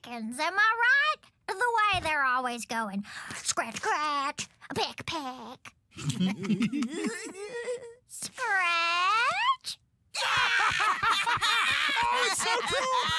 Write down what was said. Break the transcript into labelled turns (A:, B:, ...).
A: chickens, am I right? The way they're always going. Scratch, scratch, pick, pick. Scratch.
B: Oh, it's so cool!